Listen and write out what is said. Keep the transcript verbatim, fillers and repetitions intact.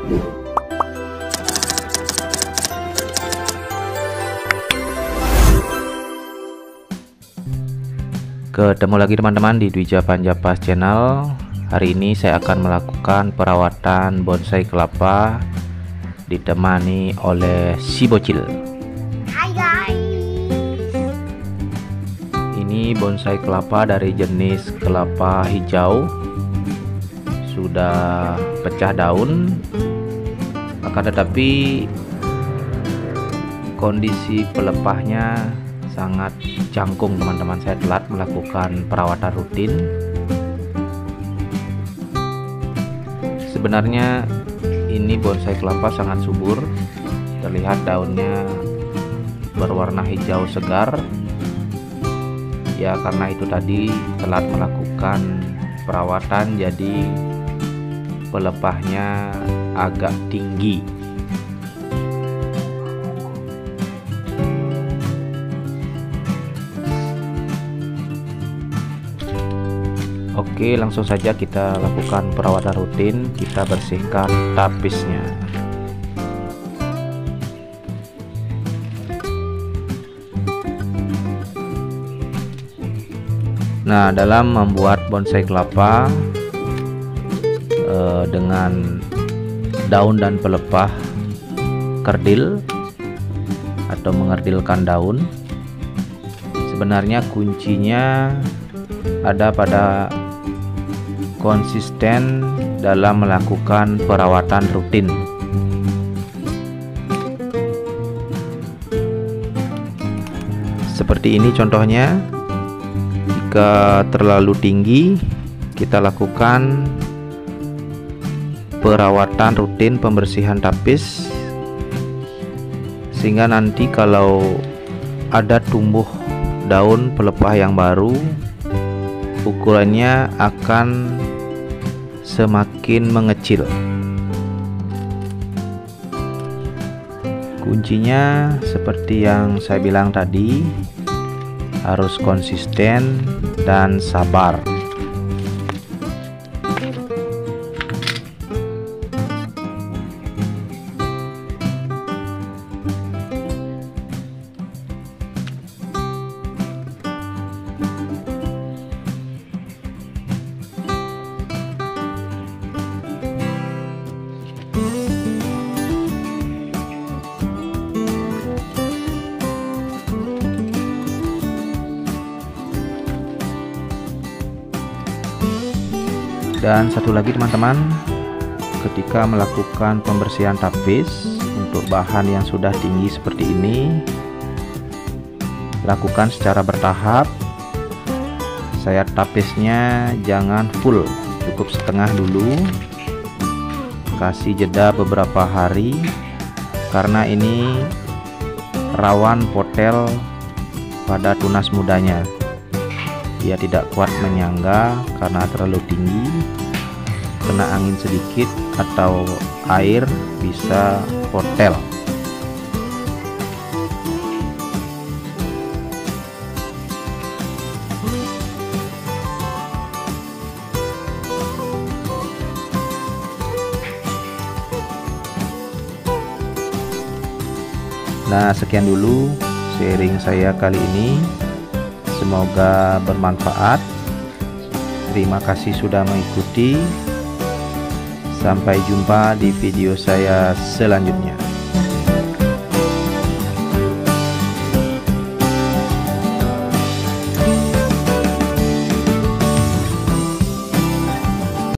Ketemu lagi teman-teman di Dwija Panjapas Channel. Hari ini saya akan melakukan perawatan bonsai kelapa ditemani oleh si bocil. Hai guys. Ini bonsai kelapa dari jenis kelapa hijau, sudah pecah daun, akan tetapi kondisi pelepahnya sangat jangkung teman-teman. Saya telat melakukan perawatan rutin. Sebenarnya ini bonsai kelapa sangat subur, terlihat daunnya berwarna hijau segar. Ya karena itu tadi telat melakukan perawatan, jadi pelepahnya agak tinggi. Oke, langsung saja kita lakukan perawatan rutin. Kita bersihkan tapisnya. Nah, dalam membuat bonsai kelapa eh, dengan daun dan pelepah kerdil atau mengerdilkan daun, sebenarnya kuncinya ada pada konsisten dalam melakukan perawatan rutin. Seperti ini contohnya. Jika terlalu tinggi, kita lakukan perawatan rutin pembersihan tapis, sehingga nanti kalau ada tumbuh daun pelepah yang baru, ukurannya akan semakin mengecil. Kuncinya seperti yang saya bilang tadi, harus konsisten dan sabar. Dan satu lagi teman-teman, ketika melakukan pembersihan tapis untuk bahan yang sudah tinggi seperti ini, lakukan secara bertahap. Saya tapisnya jangan full, cukup setengah dulu, kasih jeda beberapa hari karena ini rawan potel pada tunas mudanya. Dia tidak kuat menyangga karena terlalu tinggi, kena angin sedikit atau air bisa potel. Nah, sekian dulu sharing saya kali ini. Semoga bermanfaat. Terima kasih sudah mengikuti. Sampai jumpa di video saya selanjutnya.